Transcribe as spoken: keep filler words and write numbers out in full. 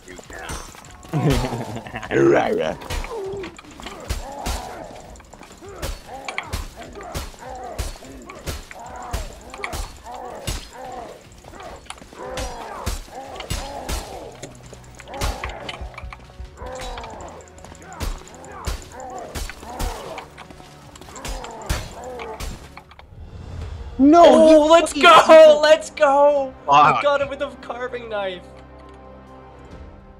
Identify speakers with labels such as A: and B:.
A: You can.
B: No!
C: Oh, let's go! Let's go! I
A: Fuck.
C: got it with a carving knife.